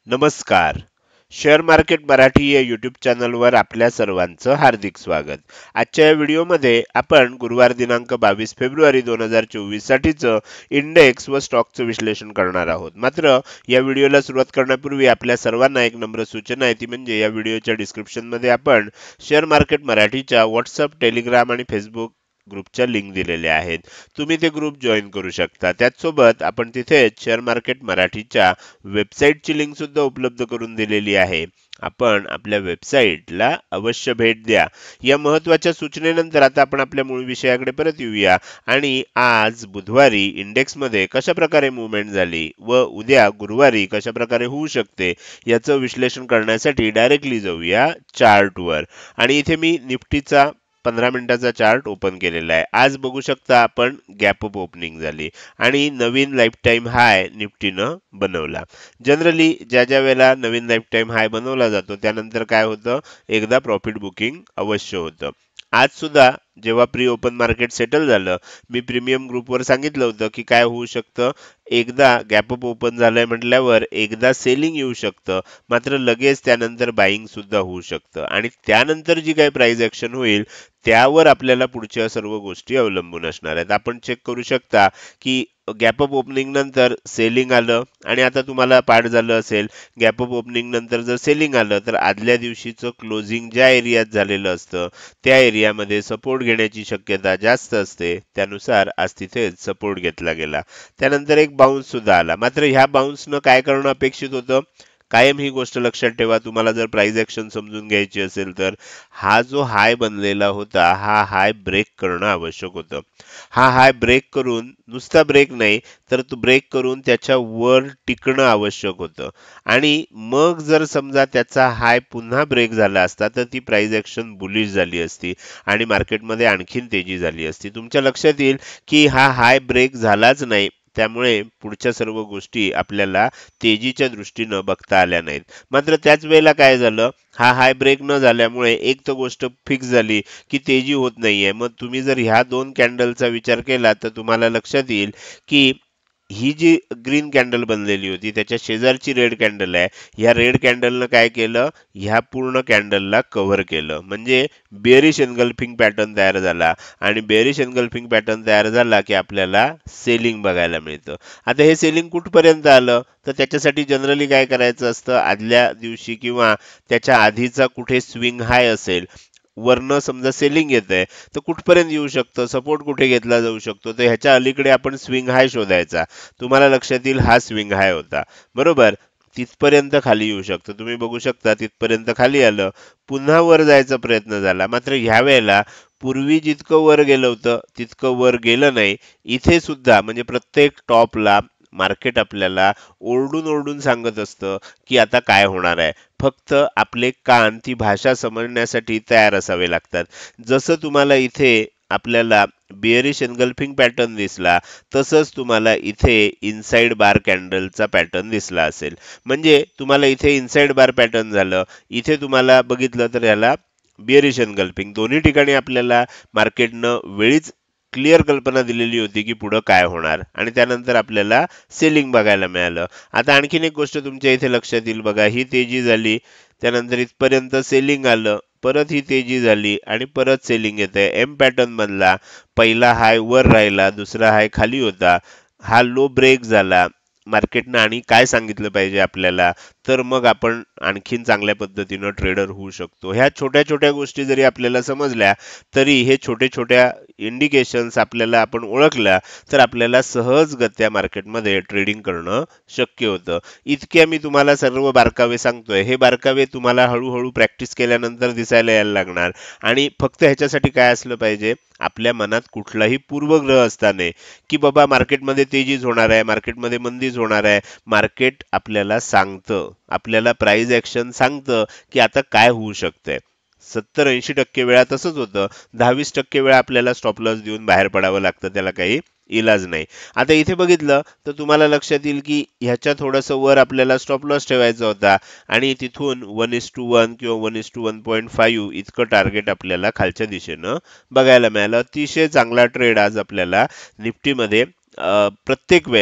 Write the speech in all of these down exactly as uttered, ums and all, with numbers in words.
नमस्कार. Share market Marathi या YouTube चॅनलवर आपल्या सर्वांचं हार्दिक स्वागत. आजच्या या व्हिडिओमध्ये आपण गुरुवार दिनांक बावीस फेब्रुवारी दोन हजार चोवीस साठीचं इंडेक्स व स्टॉकचं विश्लेषण करणार आहोत. मात्र या व्हिडिओला सुरुवात करण्यापूर्वी आपल्या सर्वांना एक नम्र सूचना आहे, ती म्हणजे या व्हिडिओच्या डिस्क्रिप्शनमध्ये आपण शेअर मार्केट मराठीच्या व्हॉट्सअप, टेलिग्राम आणि फेसबुक ग्रुपच्या लिंक दिलेल्या आहेत. तुम्ही ते ग्रुप जॉईन करू शकता. त्याचसोबत आपण तिथे शेअर मार्केट मराठीच्या वेबसाईटची लिंक सुद्धा उपलब्ध करून दिलेली आहे. आपण आपल्या वेबसाईटला अवश्य भेट द्या. या महत्त्वाच्या सूचनेनंतर आता आपण आपल्या मूळ विषयाकडे परत येऊया आणि आज बुधवारी इंडेक्समध्ये कशा प्रकारे मूव्हमेंट झाली व उद्या गुरुवारी कशा प्रकारे होऊ शकते याचं विश्लेषण करण्यासाठी डायरेक्टली जाऊया चार्टवर. आणि इथे मी निफ्टीचा पंधरा मिनिटाचा चार्ट ओपन केलेला आहे. आज बघू शकता आपण गॅप अप ओपनिंग झाली आणि नवीन लाईफ टाईम हाय निफ्टीनं बनवला. जनरली ज्या ज्या वेळेला नवीन लाईफ टाईम हाय बनवला जातो त्यानंतर काय होतं, एकदा प्रॉफिट बुकिंग अवश्य होतं. आज सुद्धा जेव्हा प्री ओपन मार्केट सेटल झालं, मी प्रीमियम ग्रुपवर सांगितलं होतं की काय होऊ शकतं, एकदा गॅप अप ओपन झालंय म्हटल्यावर एकदा सेलिंग येऊ शकतं, मात्र लगेच त्यानंतर बाईंग सुद्धा होऊ शकतं आणि त्यानंतर जी काही प्राइस ऍक्शन होईल त्यावर आपल्याला पुढच्या सर्व गोष्टी अवलंबून असणार आहेत. आपण चेक करू शकता की गॅप अप ओपनिंग नंतर सेलिंग आलं आणि आता तुम्हाला पाठ झालं असेल, गॅप अप ओपनिंग नंतर जर सेलिंग आलं तर आदल्या दिवशीचं क्लोजिंग ज्या एरियात झालेलं असतं त्या एरियामध्ये सपोर्ट घेण्याची शक्यता जास्त असते. त्यानुसार आज तिथे सपोर्ट घेतला गेला. त्यानंतर एक बाउन्स सुद्धा आला. मात्र ह्या बाउन्सनं काय करणं अपेक्षित होतं, कायम ही गोष्ट लक्षात ठेवा, तुम्हाला जर प्राइस ऍक्शन समजून घ्यायची असेल तर हा जो हाय बनलेला होता हा हाय ब्रेक करणं आवश्यक होतं. हा हाय ब्रेक करून, नुसता ब्रेक नाही तर तो ब्रेक करून त्याच्या वर टिकणं आवश्यक होतं आणि मग जर समजा त्याचा हाय पुन्हा ब्रेक झाला असता तर ती प्राइस ऍक्शन बुलिश झाली असती आणि मार्केटमध्ये आणखीन तेजी झाली असती. तुमच्या लक्षात येईल की हा हाय ब्रेक झालाच नाही, त्यामुळे पुढच्या सर्व गोष्टी आपल्याला तेजीच्या दृष्टीनं बघता आल्या नाहीत. मात्र त्याच वेळेला काय झालं, हा हाय ब्रेक न झाल्यामुळे एक तर गोष्ट फिक्स झाली की तेजी होत नाहीये. मग तुम्ही जर ह्या दोन कॅन्डलचा विचार केला तर तुम्हाला लक्षात येईल की ही जी ग्रीन कॅन्डल बनलेली होती त्याच्या शेजारची रेड कॅन्डल आहे, ह्या रेड कॅन्डलनं काय केलं, ह्या पूर्ण कॅन्डलला कव्हर केलं. म्हणजे बेरिश एनगल्फिंग पॅटर्न तयार झाला आणि बेरिश एनगल्फिंग पॅटर्न तयार झाला की आपल्याला सेलिंग बघायला मिळतं. आता हे सेलिंग कुठपर्यंत आलं तर त्याच्यासाठी जनरली काय करायचं असतं, आदल्या दिवशी किंवा त्याच्या आधीचा कुठे स्विंग हाय असेल, वरनं समजा सेलिंग येत आहे तर कुठपर्यंत येऊ शकतं, सपोर्ट कुठे घेतला जाऊ शकतो, तर ह्याच्या अलीकडे आपण स्विंग हाय शोधायचा. तुम्हाला लक्षात येईल हा स्विंग हाय होता, बरोबर. तिथपर्यंत खाली येऊ शकतं. तुम्ही बघू शकता तिथपर्यंत खाली आलं, पुन्हा वर जायचा प्रयत्न झाला. मात्र ह्या वेळेला पूर्वी जितकं वर गेलं होतं तितकं वर गेलं नाही. इथे सुद्धा म्हणजे प्रत्येक टॉपला मार्केट आपल्याला ओरडून ओरडून सांगत असतं की आता काय होणार आहे. फक्त आपले कान ती भाषा समजण्यासाठी तयार असावे लागतात. जसं तुम्हाला इथे आपल्याला बिअरिश एनगल्फिंग पॅटर्न दिसला तसंच तुम्हाला इथे इनसाइड बार कॅन्डलचा पॅटर्न दिसला असेल. म्हणजे तुम्हाला इथे इनसाइड बार पॅटर्न झालं, इथे तुम्हाला बघितलं तर याला बिअरिश एनगल्फिंग. दोन्ही ठिकाणी आपल्याला मार्केटनं वेळीच क्लिअर कल्पना दिलेली होती की पुढं काय होणार आणि त्यानंतर आपल्याला सेलिंग बघायला मिळालं. आता आणखीन एक गोष्ट तुमच्या इथे लक्षात येईल बघा, ही तेजी झाली, त्यानंतर इथपर्यंत सेलिंग आलं, परत ही तेजी झाली आणि परत सेलिंग येते. एम पॅटर्न बनला, पहिला हाय वर राहिला, दुसरा हाय खाली होता, हा लो ब्रेक झाला. मार्केटनं आणि काय सांगितलं पाहिजे आपल्याला, तर मग आपण आणखीन चांगल्या पद्धतीनं ट्रेडर होऊ शकतो. ह्या छोट्या छोट्या गोष्टी जरी आपल्याला समजल्या तरी हे छोटे छोट्या इंडिकेशन्स आपल्याला आपण ओळखल्या तर आपल्याला सहजगत्या मार्केटमध्ये ट्रेडिंग करणं शक्य होतं. इतक्या मी तुम्हाला सर्व बारकावे सांगतोय, हे बारकावे तुम्हाला हळूहळू प्रॅक्टिस केल्यानंतर दिसायला यायला लागणार. आणि फक्त ह्याच्यासाठी काय असलं पाहिजे, आपल्या मनात कुठलाही पूर्वग्रह असता नये की बाबा मार्केटमध्ये तेजीच होणार आहे, मार्केटमध्ये मंदीच होणार आहे. मार्केट आपल्याला सांगतं, आपल्याला प्राइस ऍक्शन सांगतं की आता काय होऊ शकतंय. सत्तर ऐंशी टक्के वेळा तसंच होतं. दहा वीस टक्के वेळा आपल्याला स्टॉप लॉस देऊन बाहेर पडावं लागतं, त्याला काही इलाज नाही. आता इथे बघितलं तर तुम्हाला लक्षात येईल की ह्याच्या थोडंसं वर आपल्याला स्टॉप लॉस ठेवायचा होता आणि तिथून वन इस टू वन किंवा one is two one point five इतकं टार्गेट आपल्याला खालच्या दिशेनं बघायला मिळालं. अतिशय चांगला ट्रेड आज आपल्याला निफ्टीमध्ये अ, प्रत्येक वेळेला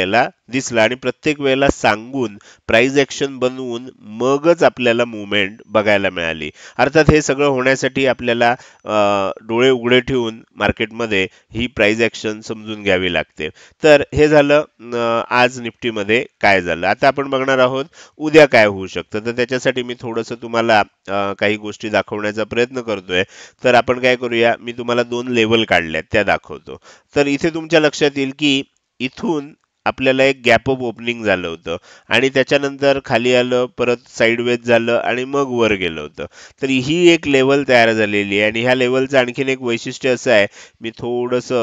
दिसला आणि प्रत्येक वेळेला सांगून प्राइस ऍक्शन बनवून मगच आपल्याला मुवमेंट बघायला मिळाली. अर्थात हे सगळं होण्यासाठी आपल्याला अ, डोळे उघडे ठेवून मार्केटमध्ये ही प्राइस ऍक्शन समजून घ्यावी लागते. तर हे झालं अ, आज निफ्टीमध्ये काय झालं. आता आपण बघणार आहोत उद्या काय होऊ शकतं. तर त्याच्यासाठी मी थोडंसं तुम्हाला अ, काही गोष्टी दाखवण्याचा प्रयत्न करतोय. तर आपण काय करूया, मी तुम्हाला दोन लेवल काढल्यात त्या दाखवतो. तर इथे तुमच्या लक्षात येईल की इथून आपल्याला एक गॅप अप ओपनिंग झालं होतं आणि त्याच्यानंतर खाली आलं, परत साइडवेज झालं आणि मग वर गेलं होतं. तर ही एक लेवल तयार झालेली आहे आणि ह्या लेवलचं आणखीन एक वैशिष्ट्य असं आहे, मी थोडंसं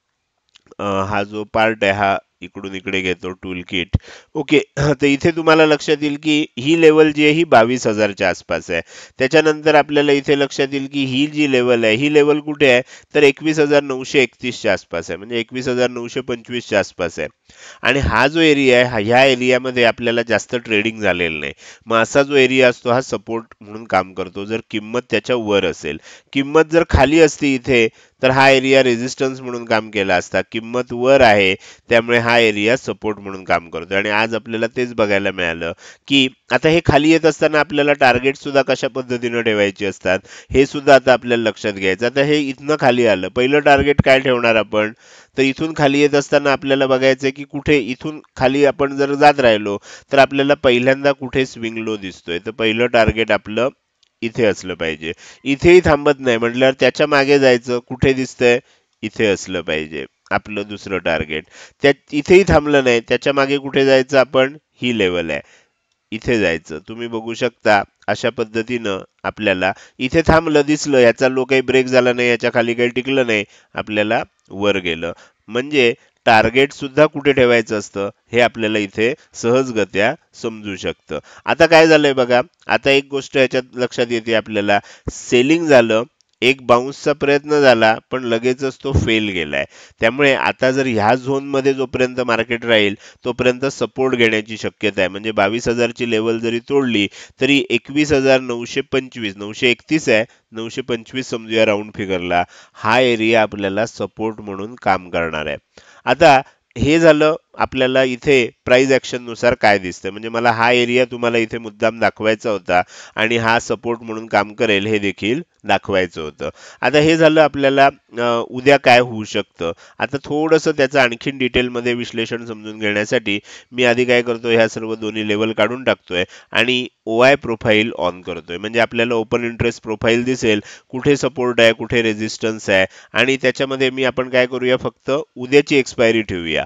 अ, हा जो पार्ट आहे हा इकडून इकडे घेतो टूल किट. ओके. तर इथे तुम्हाला लक्षात येईल की ही लेवल जी आहे ही बावीस हजारच्या आसपास आहे. त्याच्यानंतर आपल्याला इथे लक्षात येईल की ही जी लेवल आहे ही लेवल कुठे आहे, तर एकवीस हजार नऊशे एकतीसच्या आसपास आहे, म्हणजे एकवीस हजार नऊशे पंचवीसच्या आसपास आहे. आणि हा जो एरिया आहे हा- ह्या एरियामध्ये आपल्याला जास्त ट्रेडिंग झालेलं नाही. मग असा जो एरिया असतो हा सपोर्ट म्हणून काम करतो जर किंमत त्याच्या वर असेल. किंमत जर खाली असती इथे तर हा एरिया रेझिस्टन्स म्हणून काम केला असता. किंमत वर आहे त्यामुळे हा एरिया सपोर्ट म्हणून काम करतो आणि आज आपल्याला तेच बघायला मिळालं की आता हे खाली येत असताना आपल्याला टार्गेट सुद्धा कशा पद्धतीने ठेवायचे असतात हे सुद्धा आता आपल्याला लक्षात घ्यायचं. आता हे इथनं खाली आलं, पहिलं टार्गेट काय ठेवणार आपण, तर इथून खाली येत असताना आपल्याला बघायचंय की कुठे इथून खाली आपण जर जात राहिलो तर आपल्याला पहिल्यांदा कुठे स्विंग लो दिसतोय. तर पहिलं टार्गेट आपलं इथे असलं पाहिजे. इथेही थांबत नाही म्हटल्यावर त्याच्या मागे जायचं, कुठे दिसतंय, इथे असलं पाहिजे आपलं दुसरं टार्गेट. त्या इथेही थांबलं नाही, त्याच्या मागे कुठे जायचं आपण, ही लेवल आहे, इथे जायचं. तुम्ही बघू शकता अशा पद्धतीनं आपल्याला इथे थांबलं दिसलं, याचा लो काही ब्रेक झाला नाही, याच्या खाली काही टिकलं नाही, आपल्याला वर गेलं. म्हणजे टार्गेट सुद्धा कुठे ठेवायचं असतं हे आपल्याला इथे सहजगत्या समजू शकतं. आता काय झालंय बघा, आता एक गोष्ट याच्यात लक्षात येते आपल्याला, सेलिंग झालं, एक बाउन्सचा प्रयत्न झाला पण लगेचच तो फेल गेलाय. त्यामुळे आता जर ह्या झोनमध्ये जोपर्यंत मार्केट राहील तोपर्यंत सपोर्ट घेण्याची शक्यता आहे. म्हणजे बावीस हजारची लेवल जरी तोडली तरी एकवीस हजार नऊशे पंचवीस नऊशे एकतीस आहे, नऊशे पंचवीस समजूया राऊंड फिगरला, हा एरिया आपल्याला सपोर्ट म्हणून काम करणार आहे. आता हे झालं आपल्याला इथे प्राइस ऍक्शन नुसार काय दिसतंय. म्हणजे मला हा एरिया तुम्हाला इथे मुद्दाम दाखवायचा होता आणि हा सपोर्ट म्हणून काम करेल हे देखील दाखवायचं होतं. आता हे झालं आपल्याला अ, उद्या काय होऊ शकतं. आता थोडंसं त्याचं आणखीन डिटेलमध्ये विश्लेषण समजून घेण्यासाठी मी आधी काय करतोय, ह्या सर्व दोन्ही लेवल काढून टाकतोय आणि ओ आय प्रोफाईल ऑन करतोय. म्हणजे आपल्याला ओपन इंटरेस्ट प्रोफाईल दिसेल, कुठे सपोर्ट आहे, कुठे रेझिस्टन्स आहे आणि त्याच्यामध्ये मी आपण काय करूया, फक्त उद्याची एक्सपायरी ठेवूया.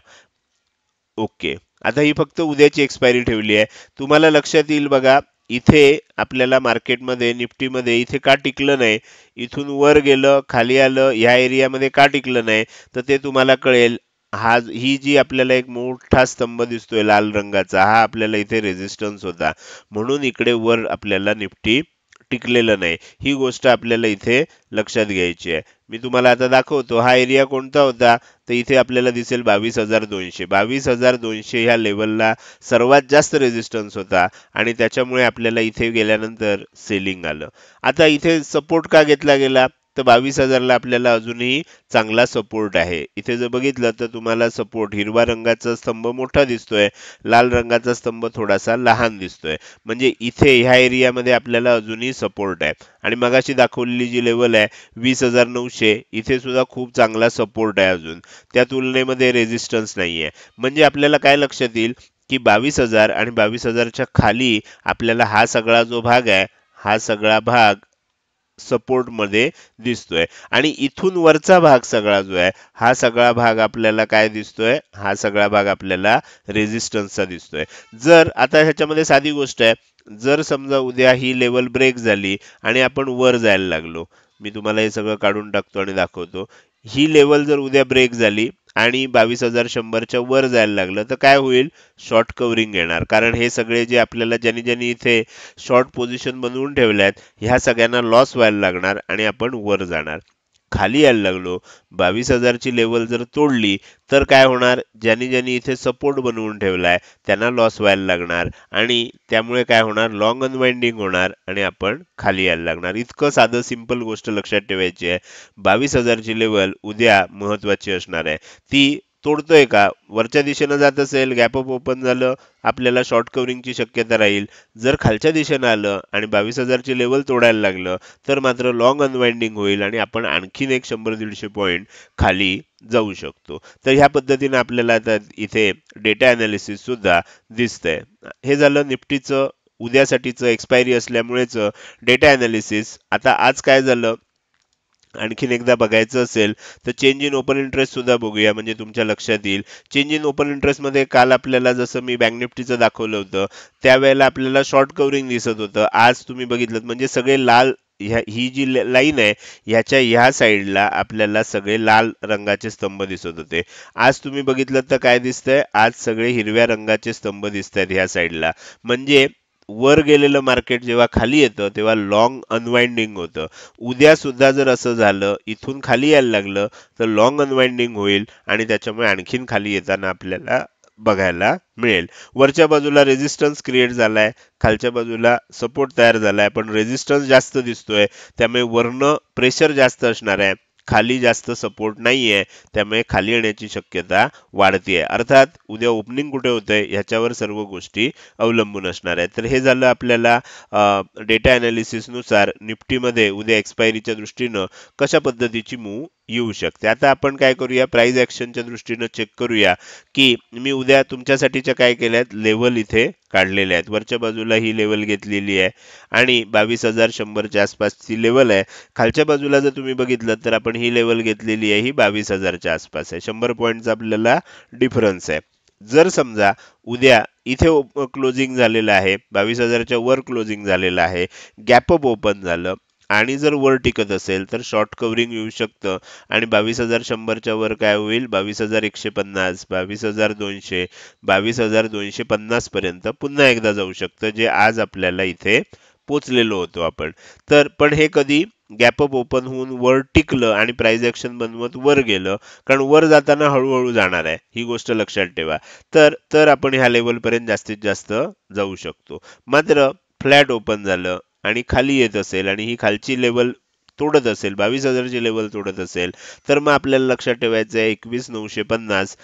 ओके. आता ही फक्त उद्याची एक्सपायरी ठेवली आहे. तुम्हाला लक्षात येईल बघा, इथे आपल्याला मार्केटमध्ये निफ्टीमध्ये इथे का टिकलं नाही, इथून वर गेलं, खाली आलं, ह्या एरियामध्ये का टिकलं नाही, तर ते तुम्हाला कळेल. हा ही जी आपल्याला एक मोठा स्तंभ दिसतोय लाल रंगाचा, हा आपल्याला इथे रेझिस्टन्स होता, म्हणून इकडे वर आपल्याला निफ्टी टिकलेलं नाही. ही गोष्ट आपल्याला इथे लक्षात घ्यायची आहे. मी तुम्हाला आता दाखवतो हा एरिया कोणता होता, तर इथे आपल्याला दिसेल बावीस हजार दोनशे. बावीस हजार दोनशे ह्या लेवलला सर्वात जास्त रेझिस्टन्स होता आणि त्याच्यामुळे आपल्याला इथे गेल्यानंतर सेलिंग आलं. आता इथे सपोर्ट का घेतला गेला, तर बावीस हजारला आपल्याला अजूनही चांगला सपोर्ट आहे. इथे जर बघितलं तर तुम्हाला सपोर्ट हिरवा रंगाचा स्तंभ मोठा दिसतोय, लाल रंगाचा स्तंभ थोडासा लहान दिसतोय. म्हणजे इथे ह्या एरियामध्ये आपल्याला अजूनही सपोर्ट आहे. आणि मगाशी दाखवलेली जी लेवल आहे वीस हजार नऊशे, इथे सुद्धा खूप चांगला सपोर्ट आहे अजून, त्या तुलनेमध्ये रेझिस्टन्स नाहीये. म्हणजे आपल्याला काय लक्षात येईल की बावीस हजार आणि बावीस हजारच्या खाली आपल्याला हा सगळा जो भाग आहे हा सगळा भाग सपोर्ट मध्ये दिसतोय आणि इथून वरचा भाग सगळा जो आहे हा सगळा भाग आपल्याला काय दिसतोय, हा सगळा भाग आपल्याला रेझिस्टन्सचा दिसतोय. जर आता ह्याच्यामध्ये साधी गोष्ट आहे, जर समजा उद्या ही लेवल ब्रेक झाली आणि आपण वर जायला लागलो, मी तुम्हाला हे सगळं काढून टाकतो आणि दाखवतो. ही लेवल जर उद्या ब्रेक झाली आणि बावीस हजार शंभरच्या वर जायला लागलं तर काय होईल, शॉर्ट कव्हरिंग येणार. कारण हे सगळे जे आपल्याला ज्यांनी ज्यांनी इथे शॉर्ट पोझिशन बनवून ठेवल्यात ह्या सगळ्यांना लॉस व्हायला लागणार आणि आपण वर जाणार. खाली यायला लागलो, बावीस हजारची लेवल जर तोडली तर काय होणार, ज्यांनी ज्यांनी इथे सपोर्ट बनवून ठेवलाय त्यांना लॉस व्हायला लागणार आणि त्यामुळे काय होणार, लॉंग अनवाइंडिंग होणार आणि आपण खाली यायला लागणार. इतकं साधं सिंपल गोष्ट लक्षात ठेवायची आहे. बावीस हजारची लेवल उद्या महत्वाची असणार आहे. ती तोडतोय का, वरच्या दिशेनं जात असेल, गॅप अप ओपन झालं, आपल्याला शॉर्ट कव्हरिंगची शक्यता राहील. जर खालच्या दिशेनं आलं आणि बावीस हजारची लेवल तोडायला लागलं तर मात्र लॉंग अनवाइंडिंग होईल आणि आपण आणखीन एक शंभर दीडशे पॉईंट खाली जाऊ शकतो. तर ह्या पद्धतीने आपल्याला आता इथे डेटा अनालिसिस सुद्धा दिसतंय. हे झालं निफ्टीचं उद्यासाठीचं एक्सपायरी असल्यामुळेच डेटा अनालिसिस. आता आज काय झालं आणखीन एकदा बघायचं असेल तर चेंज इन ओपन इंटरेस्ट सुद्धा बघूया, म्हणजे तुमच्या लक्षात येईल. चेंज इन ओपन इंटरेस्ट मध्ये काल आपल्याला जसं मी बँक निफ्टीचं दाखवलं होतं त्यावेळेला आपल्याला शॉर्ट कव्हरिंग दिसत होतं. आज तुम्ही बघितलं म्हणजे सगळे लाल, ह्या ही जी लाईन आहे ह्याच्या ह्या साईडला आपल्याला सगळे लाल रंगाचे स्तंभ दिसत होते. आज तुम्ही बघितलं तर काय दिसतंय, आज सगळे हिरव्या रंगाचे स्तंभ दिसत आहेत ह्या साईडला. म्हणजे वर गेलेलं मार्केट जेव्हा खाली येतं तेव्हा लॉंग अनवाइंडिंग होतं. उद्या सुद्धा जर असं झालं, इथून खाली यायला लागलं तर लॉंग अनवाइंडिंग होईल आणि त्याच्यामुळे आणखीन खाली येताना आपल्याला बघायला मिळेल. वरच्या बाजूला रेझिस्टन्स क्रिएट झालाय, खालच्या बाजूला सपोर्ट तयार झालाय, पण रेझिस्टन्स जास्त दिसतोय त्यामुळे वरनं प्रेशर जास्त असणार आहे, खाली जास्त सपोर्ट नाहीये, त्यामुळे खाली येण्याची शक्यता वाढतीये. अर्थात उद्या ओपनिंग कुठे होतंय ह्याच्यावर सर्व गोष्टी अवलंबून असणार आहेत. तर हे झालं आपल्याला डेटा अनालिसिस नुसार निफ्टीमध्ये उद्या एक्सपायरीच्या दृष्टीनं कशा पद्धतीची मूव येऊ शकते. आता आपण काय करूया, प्राइस ऍक्शनच्या दृष्टीनं चेक करूया की मी उद्या तुमच्यासाठीच्या काय केल्यात, लेवल इथे काढलेल्या आहेत. वरच्या बाजूला ही लेवल घेतलेली आहे आणि बावीस हजार शंभरच्या आसपासची लेवल आहे. खालच्या बाजूला जर तुम्ही बघितलं तर आपण ही लेवल घेतलेली आहे, ही बावीस हजारच्या आसपास आहे. शंभर पॉईंटचा आपल्याला डिफरन्स आहे. जर समजा उद्या इथे क्लोजिंग झालेलं आहे, बावीस हजारच्या वर क्लोजिंग झालेलं आहे, गॅप अप ओपन झालं आणि जर वर टिकत असेल तर शॉर्ट कव्हरिंग येऊ शकतं आणि बावीस हजार शंभरच्या वर काय होईल, बावीस हजार एकशे पन्नास, बावीस हजार दोनशे, बावीस हजार दोनशे पन्नास पर्यंत पुन्हा एकदा जाऊ शकतं, जे आज आपल्याला इथे पोचलेलो होतो आपण. तर पण हे कधी गॅप अप ओपन होऊन वर टिकलं आणि प्राइस ऍक्शन बनवत वर गेलं, कारण वर जाताना हळूहळू जाणार आहे, ही गोष्ट लक्षात ठेवा. तर तर आपण ह्या लेवल पर्यंत जास्तीत जास्त जाऊ शकतो. मात्र फ्लॅट ओपन झालं आणि खाली येत असेल आणि ही खालची लेवल तोडत असेल, बावीस हजारची लेवल तोडत असेल, तर मग आपल्याला लक्षात ठेवायचं आहे एकवीस नऊशे पन्नास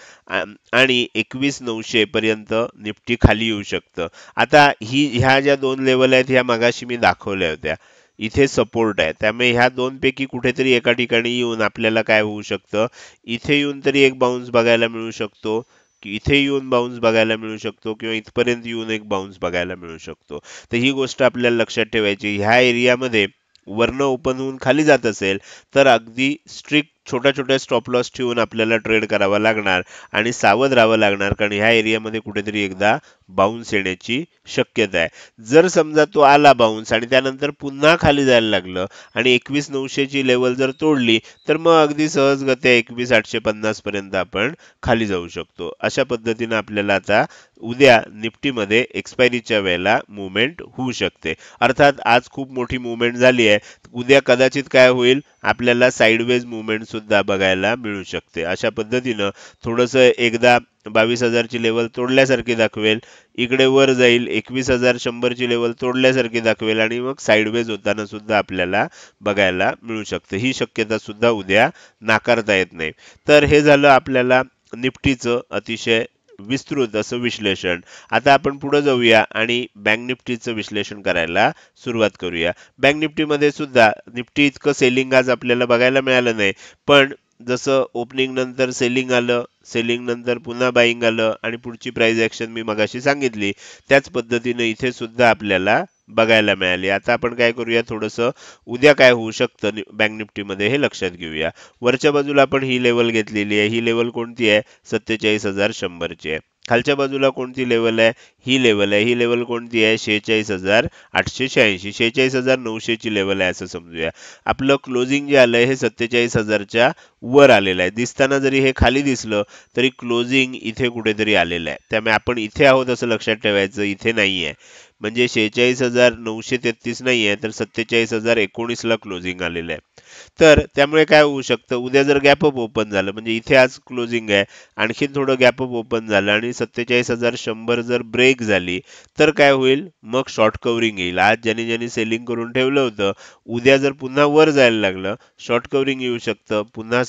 आणि एकवीस नऊशे पर्यंत निफ्टी खाली येऊ शकतं. आता ही ह्या ज्या दोन लेवल आहेत ह्या मगाशी मी दाखवल्या होत्या, इथे सपोर्ट आहे, त्यामुळे ह्या दोन पैकी कुठेतरी एका ठिकाणी येऊन आपल्याला काय होऊ शकतं, इथे येऊन तरी एक बाउन्स बघायला मिळू शकतो, की इथे येऊन बाउन्स बघायला मिळू शकतो, किंवा इथपर्यंत येऊन एक बाउन्स बघायला मिळू शकतो. तर ही गोष्ट आपल्याला लक्षात ठेवायची. ह्या एरियामध्ये वरनं ओपन होऊन खाली जात असेल तर अगदी स्ट्रिक्ट छोट्या छोट्या स्टॉप लॉस ठेवून आपल्याला ट्रेड करावा लागणार आणि सावध राहावं लागणार, कारण ह्या एरियामध्ये कुठेतरी एकदा बाउन्स येण्याची शक्यता आहे. जर समजा तो आला बाउन्स आणि त्यानंतर पुन्हा खाली जायला लागलं आणि एकवीस नऊशेची लेवल जर तोडली तर मग अगदी सहजगत्या एकवीस आठशे पन्नास पर्यंत आपण खाली जाऊ शकतो. अशा पद्धतीने आपल्याला आता उद्या निफ्टीमध्ये एक्सपायरीच्या वेळेला मुवमेंट होऊ शकते. अर्थात आज खूप मोठी मुवमेंट झाली आहे, उद्या कदाचित काय होईल, आपल्याला साईडवेज मुवमेंट सुद्धा बघायला मिळू शकते. अशा पद्धतीनं थोडंसं एकदा बावीस हजारची लेवल तोडल्यासारखी दाखवेल, इकडे वर जाईल, एकवीस हजार शंभरची लेवल तोडल्यासारखी दाखवेल आणि मग साईडवेज होताना सुद्धा आपल्याला बघायला मिळू शकते. ही शक्यता सुद्धा उद्या नाकारता येत नाही. तर हे झालं आपल्याला निफ्टीचं अतिशय विस्तृत असं विश्लेषण. आता आपण पुढे जाऊया आणि बँक निफ्टीचं विश्लेषण करायला सुरुवात करूया. बँक निफ्टीमध्ये सुद्धा निफ्टी इतकं सेलिंग आज आपल्याला बघायला मिळालं नाही, पण जसं ओपनिंग नंतर सेलिंग आलं, सेलिंग नंतर पुन्हा बाईंग आलं आणि पुढची प्राइस ऍक्शन मी मगाशी सांगितली त्याच पद्धतीने इथे सुद्धा आपल्याला बघायला मिळाली. आता आपण काय करूया, थोडंसं उद्या काय होऊ शकतं बँक निफ्टीमध्ये हे लक्षात घेऊया. वरच्या बाजूला आपण ही लेवल घेतलेली आहे, ही लेवल कोणती आहे, सत्तेचाळीस हजार शंभरची आहे. खालच्या बाजूला कोणती लेवल आहे, ही लेवल आहे, ही लेवल कोणती आहे, शेहेचाळीस हजार आठशे शहाऐंशी, शेहेचाळीस हजार नऊशेची लेवल आहे असं समजूया. आपलं क्लोजिंग जे आलंय हे सत्तेचाळीस हजारच्या वर आलेलं आहे. दिसताना जरी हे खाली दिसलं तरी क्लोजिंग इथे कुठेतरी आलेलं आहे, त्यामुळे आपण इथे आहोत असं लक्षात ठेवायचं, इथे नाही आहे. म्हणजे शेहेचाळीस हजार नऊशे तेहतीस नाही आहे तर सत्तेचाळीस हजार एकोणीस ला क्लोजिंग आलेलं आहे. तर त्यामुळे काय होऊ शकतं, उद्या जर गॅप अप ओपन झालं, म्हणजे इथे आज क्लोजिंग आहे, आणखीन थोडं गॅप अप ओपन झालं आणि सत्तेचाळीस हजार शंभर जर ब्रेक झाली तर काय होईल, मग शॉर्ट कव्हरिंग येईल. आज ज्यांनी ज्यांनी सेलिंग करून ठेवलं होतं, उद्या जर पुन्हा वर जायला लागलं शॉर्ट कव्हरिंग येऊ शकतं, पुन्हा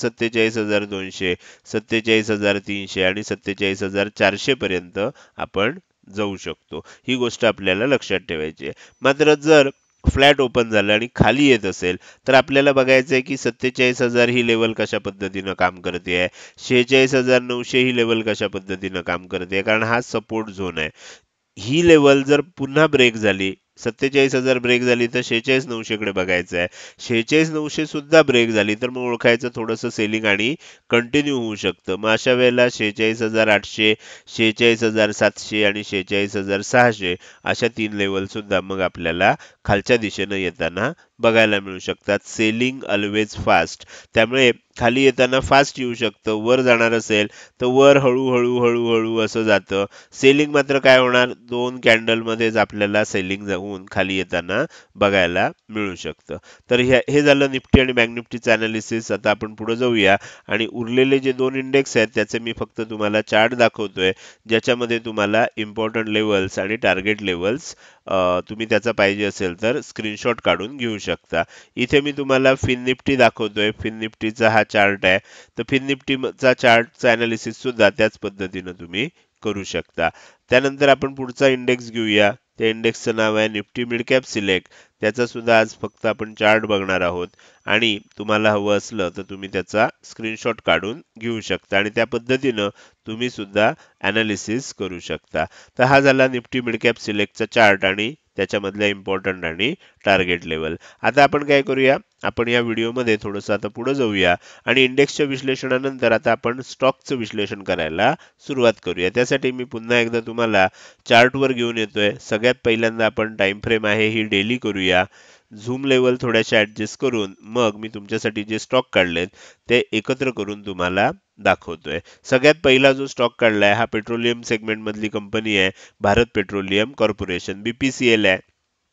सत्तेचाळीस हजार दोनशे, सत्तेचाळीस हजार तीनशे आणि सत्तेचाळीस हजार चारशे पर्यंत आपण जाऊ शकतो. ही गोष्ट आपल्याला लक्षात ठेवायची आहे. मात्र जर फ्लॅट ओपन झालं आणि खाली येत असेल तर आपल्याला बघायचं आहे की सत्तेचाळीस हजार ही लेवल कशा पद्धतीनं काम करते आहे, शेहेचाळीस हजार नऊशे ही लेवल कशा पद्धतीनं काम करते आहे, कारण हा सपोर्ट झोन आहे. ही लेवल जर पुन्हा ब्रेक झाली, सत्तेचाळीस हजार ब्रेक झाली तर शेहेचाळीस नऊशे कडे बघायचं आहे. शेहेचाळीस नऊशे सुद्धा ब्रेक झाली तर मग ओळखायचं थोडंसं सेलिंग आणि कंटिन्यू होऊ शकतं. मग अशा वेळेला शेहेचाळीस हजार आठशे, शेहेचाळीस हजार सातशे आणि शेहेचाळीस हजार सहाशे अशा तीन लेवल सुद्धा मग आपल्याला खालच्या दिशेनं येताना बघायला मिळू शकतात. सेलिंग ऑलवेज फास्ट, त्यामुळे खाली येताना फास्ट येऊ शकतं. वर जाणार असेल तर वर हळूहळू हळूहळू असं जातं. सेलिंग मात्र काय होणार, दोन कॅन्डल मध्येच आपल्याला सेलिंग जाऊन खाली येताना बघायला मिळू शकतं. तर हे हे झालं निफ्टी आणि बँक निफ्टीचं अनालिसिस. आता आपण पुढे जाऊया आणि उरलेले जे दोन इंडेक्स आहेत त्याचे मी फक्त तुम्हाला चार्ट दाखवतोय, ज्याच्यामध्ये तुम्हाला इम्पॉर्टंट लेवल्स आणि टार्गेट लेवल्स तुम्ही त्याचा पाहिजे असेल तर स्क्रीनशॉट काढून घेऊ शकता. इथे मी तुम्हाला फिन निफ्टी दाखवतोय. फिन निफ्टीचा हा चार्ट आहे. तर फिन निफ्टीचा चार्टचा अनालिसिस सुद्धा त्याच पद्धतीनं तुम्ही करू शकता. त्यानंतर आपण पुढचा इंडेक्स घेऊया. त्या इंडेक्सचं नाव आहे निफ्टी मिड कॅप सिलेक्ट. त्याचा सुद्धा आज फक्त आपण चार्ट बघणार आहोत आणि तुम्हाला हवं असलं तर तुम्ही त्याचा स्क्रीनशॉट काढून घेऊ शकता आणि त्या पद्धतीनं तुम्ही सुद्धा अनालिसिस करू शकता. तर हा झाला निफ्टी मिड कॅप सिलेक्टचा चार्ट आणि त्याच्यामधल्या इम्पॉर्टंट आणि टार्गेट लेवल. आता आपण काय करूया, आपण या व्हिडिओमध्ये थोडंसं आता पुढे जाऊया आणि इंडेक्सच्या विश्लेषणानंतर आता आपण स्टॉकचं विश्लेषण करायला सुरुवात करूया. त्यासाठी मी पुन्हा एकदा तुम्हाला चार्टवर घेऊन येतोय. सगळ्यात पहिल्यांदा आपण टाइम फ्रेम आहे ही डेली करूया. झूम लेवल थोड्याशा ऍडजस्ट करून मग मी तुमच्यासाठी जे स्टॉक काढलेत ते एकत्र करून तुम्हाला दाखवतोय. सगळ्यात पहिला जो स्टॉक काढलाय हा पेट्रोलियम सेगमेंट मधली कंपनी आहे, भारत पेट्रोलियम कॉर्पोरेशन, बीपीसीएल आहे.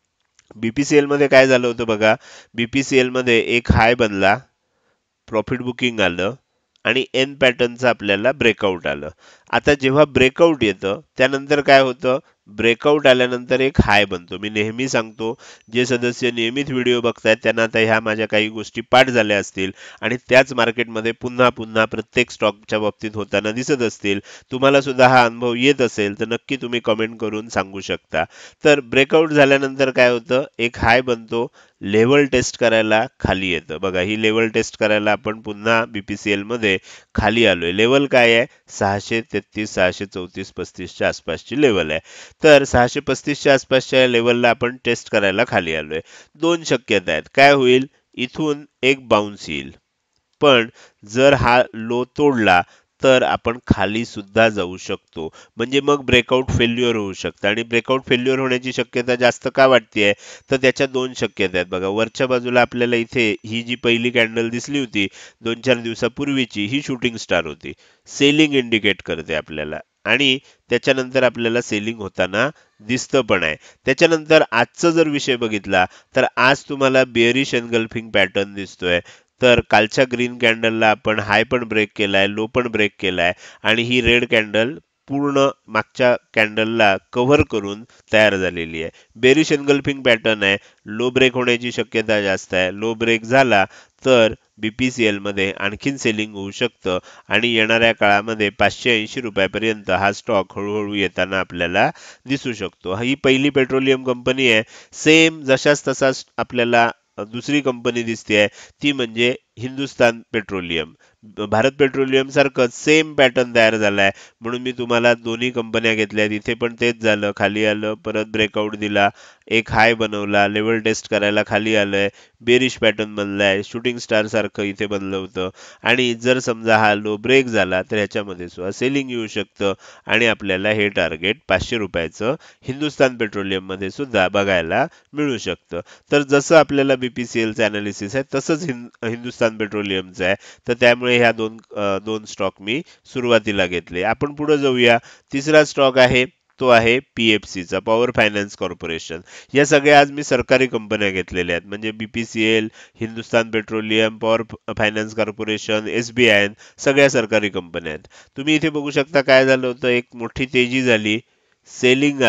बीपीसीएल मध्ये काय झालं होतं बघा, बीपीसीएल मध्ये एक हाय बनला, प्रॉफिट बुकिंग आलं आणि एन पॅटर्नचं आपल्याला ब्रेकआउट आलं. आता जेव्हा ब्रेकआउट येतं त्यानंतर काय होतं, ब्रेकआउट आल्यानंतर एक हाय बनतो. मी नेहमी सांगतो, जे सदस्य नियमित व्हिडिओ बघतायत त्यांना आता ह्या माझ्या काही गोष्टी पाठ झाल्या असतील आणि त्याच मार्केटमध्ये पुन्हा पुन्हा प्रत्येक स्टॉकच्या बाबतीत होताना दिसत असतील. तुम्हाला सुद्धा हा अनुभव येत असेल तर नक्की तुम्ही कमेंट करून सांगू शकता. तर ब्रेकआउट झाल्यानंतर काय होतं, एक हाय बनतो, लेवल टेस्ट करायला खाली येतं. बघा ही लेवल टेस्ट करायला आपण पुन्हा बीपीसीएल मध्ये खाली आलोय. लेवल काय आहे, सहाशे तेहतीस सहाशे चौतीस पस्तीसच्या आसपासची लेवल आहे. तर सहाशे पस्तीसच्या आसपासच्या लेवलला आपण टेस्ट करायला खाली आलोय. दोन शक्यता आहेत, काय होईल, इथून एक बाउन्स येईल, पण जर हा लो तोडला तर आपण खाली सुद्धा जाऊ शकतो. म्हणजे मग ब्रेकआउट फेल्युअर होऊ शकतं आणि ब्रेकआउट फेल्युअर होण्याची शक्यता जास्त का वाटतेय, तर त्याच्या दोन शक्यता आहेत. बघा वरच्या बाजूला आपल्याला इथे ही जी पहिली कॅन्डल दिसली होती दोन चार दिवसापूर्वीची, ही शूटिंग स्टार होती, सेलिंग इंडिकेट करते आपल्याला आणि त्याच्यानंतर आपल्याला सेलिंग होताना दिसतं पण आहे. त्याच्यानंतर आजचा जर विषय बघितला तर आज तुम्हाला बेअरिश एनगल्फिंग पॅटर्न दिसतोय. तर कालच्या ग्रीन कॅन्डलला आपण हाय पण ब्रेक केलाय, लो पण ब्रेक केलाय आणि ही रेड कॅन्डल पूर्ण मागच्या कॅन्डलला कव्हर करून तयार झालेली आहे. बेरिश एनगल्फिंग पॅटर्न आहे, लो ब्रेक होण्याची शक्यता जास्त आहे. लो ब्रेक झाला तर बीपीसीएल मध्ये आणखीन सेलिंग होऊ शकतं आणि येणाऱ्या काळामध्ये पाचशे ऐंशी रुपयापर्यंत हा स्टॉक हळूहळू येताना आपल्याला दिसू शकतो. ही पहिली पेट्रोलियम कंपनी आहे. सेम जशाच तसा आपल्याला दुसरी कंपनी दिसते आहे, ती म्हणजे हिंदुस्तान पेट्रोलियम. भारत पेट्रोलियम सारखंच सेम पॅटर्न तयार झालाय, म्हणून मी तुम्हाला दोन्ही कंपन्या घेतल्या. इथे पण तेच झालं, खाली आलं, परत ब्रेकआउट दिला, एक हाय बनवला, लेवल टेस्ट करायला खाली आलंय, बेरिश पॅटर्न बनलाय, शूटिंग स्टार सारखं इथे बनलं होतं आणि जर समजा हा लो ब्रेक झाला तर ह्याच्यामध्ये सुद्धा सेलिंग येऊ शकतं आणि आपल्याला हे टार्गेट पाचशे रुपयाचं हिंदुस्तान पेट्रोलियम मध्ये सुद्धा बघायला मिळू शकतं. तर जसं आपल्याला बीपीसीएलचं अनालिसिस आहे तसंच हिंदुस्तान पेट्रोलियमचं आहे. तर त्यामुळे ह्या दोन दोन स्टॉक मी सुरुवातीला घेतले. आपण पुढे जाऊया. तिसरा स्टॉक आहे तो आहे पीएफसीचा, पॉवर फायनान्स कॉर्पोरेशन. या सगळ्या आज मी सरकारी कंपन्या घेतलेल्या आहेत, म्हणजे BPCL, Hindustan petroleum, power finance corporation, SBI, सगळ्या सरकारी कंपन्या आहेत. तुम्ही इथे बघू शकता काय झालं होतं, एक मोठी तेजी झाली, सेलिंग आलं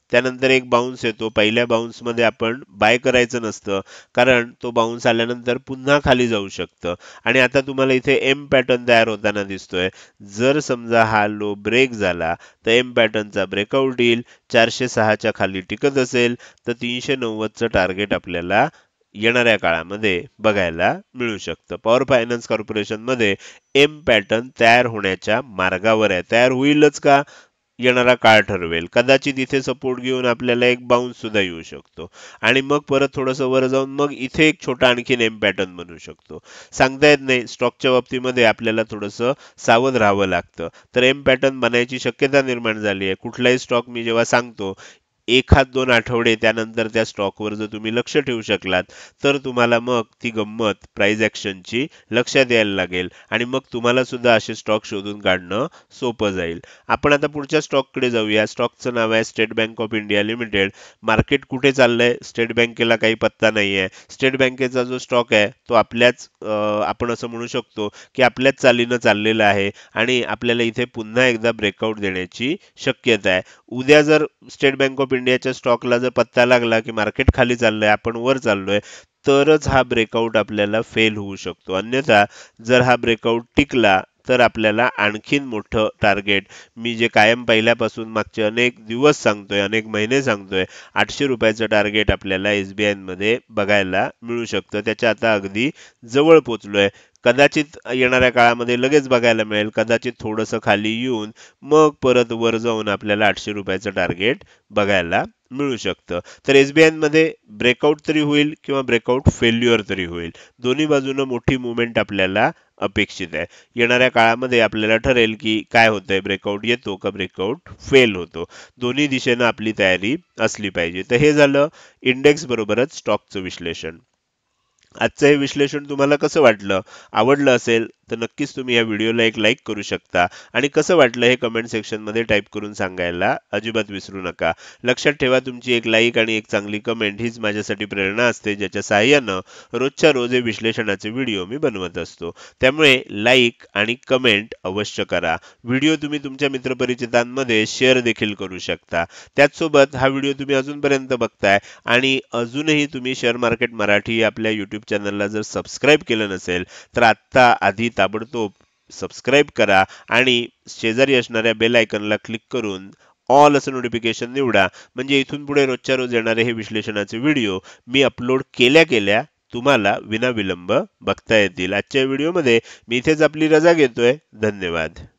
त्यानंतर एक बाउन्स येतो. पहिल्या बाउन्स मध्ये आपण बाय करायचं नसतं, कारण तो बाउन्स आल्यानंतर पुन्हा खाली जाऊ शकतं. आणि आता तुम्हाला इथे एम पॅटर्न तयार होताना दिसतोय. जर समजा हा लो ब्रेक झाला तर एम पॅटर्नचा ब्रेकआउट येईल. चारशे सहाच्या खाली टिकत असेल तर तीनशे नव्वदचं टार्गेट आपल्याला येणाऱ्या काळामध्ये बघायला मिळू शकतं. पॉवर फायनान्स कॉर्पोरेशन मध्ये एम पॅटर्न तयार होण्याच्या मार्गावर आहे. तयार होईलच का, येणारा काळ ठरवेल. कदाचित इथे सपोर्ट घेऊन आपल्याला एक बाउन्स सुद्धा येऊ शकतो आणि मग परत थोडंसं वर जाऊन मग इथे एक छोटा आणखीन एम पॅटर्न बनू शकतो. सांगता येत नाही. स्टॉकच्या बाबतीमध्ये आपल्याला थोडंसं सावध राहावं लागतं. तर एम पॅटर्न बनायची शक्यता निर्माण झाली आहे. कुठलाही स्टॉक मी जेव्हा सांगतो, एखाद दोन आठवडे त्यानंतर त्या स्टॉकवर जर तुम्ही लक्ष ठेवू शकलात तर तुम्हाला मग ती गंमत प्राइस ॲक्शनची लक्षात यायला लागेल आणि मग तुम्हाला सुद्धा असे स्टॉक शोधून काढणं सोपं जाईल. आपण आता पुढच्या स्टॉककडे जाऊया. स्टॉकचं नाव आहे state bank of India limited. Market कुठे चाललंय, स्टेट बँकेला काही पत्ता नाहीये. स्टेट बँकेचा जो स्टॉक आहे तो आपल्याच अं, आपण असं म्हणू शकतो की आपल्याच चालीनं चाललेला आहे आणि आपल्याला इथे पुन्हा एकदा ब्रेकआउट देण्याची शक्यता आहे. उद्या जर स्टेट बँक ऑफ इंडियाच्या स्टॉकला जर पत्ता लागला की मार्केट खाली चाललंय, आपण वर चाललोय, तरच हा ब्रेकआउट आपल्याला फेल होऊ शकतो. अन्यथा जर हा ब्रेकआउट टिकला तर आपल्याला आणखीन मोठं टार्गेट, मी जे कायम पहिल्यापासून मागचे अनेक दिवस सांगतोय, अनेक महिने सांगतोय, आठशे रुपयाचं टार्गेट आपल्याला एसबीआय मध्ये बघायला मिळू शकतं. त्याच्या आता अगदी जवळ पोहोचलोय. कदाचित येणाऱ्या काळामध्ये लगेच बघायला मिळेल, कदाचित थोडंसं खाली येऊन मग परत वर जाऊन आपल्याला आठशे रुपयाचं टार्गेट बघायला मिळू शकतं. तर एसबीआय मध्ये ब्रेकआउट तरी होईल किंवा ब्रेकआउट फेल्युअर तरी होईल. दोन्ही बाजूनं मोठी मुवमेंट आपल्याला अपेक्षित आहे. येणाऱ्या काळामध्ये आपल्याला ठरेल की काय होतंय, ब्रेकआउट येतो का ब्रेकआउट फेल होतो. दोन्ही दिशेनं आपली तयारी असली पाहिजे. तर हे झालं इंडेक्स बरोबरच स्टॉकचं विश्लेषण. आजचं हे विश्लेषण तुम्हाला कसं वाटलं? आवडलं असेल तर नक्कीच तुम्ही या व्हिडिओला एक लाईक करू शकता आणि कसं वाटलं हे कमेंट सेक्शनमध्ये टाईप करून सांगायला अजिबात विसरू नका. लक्षात ठेवा, तुमची एक लाईक आणि एक चांगली कमेंट हीच माझ्यासाठी प्रेरणा असते, ज्याच्या सहाय्यानं रोजच्या रोज हे विश्लेषणाचे व्हिडिओ मी बनवत असतो. त्यामुळे लाईक आणि कमेंट अवश्य करा. व्हिडिओ तुम्ही तुमच्या मित्रपरिचितांमध्ये शेअर देखील करू शकता. त्याचसोबत हा व्हिडिओ तुम्ही अजूनपर्यंत बघताय आणि अजूनही तुम्ही शेअर मार्केट मराठी आपल्या यूट्यूब चॅनलला जर सबस्क्राईब केलं नसेल तर आत्ता आधी ताबडतोब सबस्क्राईब करा आणि शेजारी असणाऱ्या बेल आयकॉनला क्लिक करून ऑल असं नोटिफिकेशन निवडा. म्हणजे इथून पुढे रोजच्या रोज येणारे हे विश्लेषणाचे व्हिडिओ मी अपलोड केल्या केल्या तुम्हाला विनाविलंब बघता येतील. आजच्या व्हिडिओमध्ये मी इथेच आपली रजा घेतोय. धन्यवाद.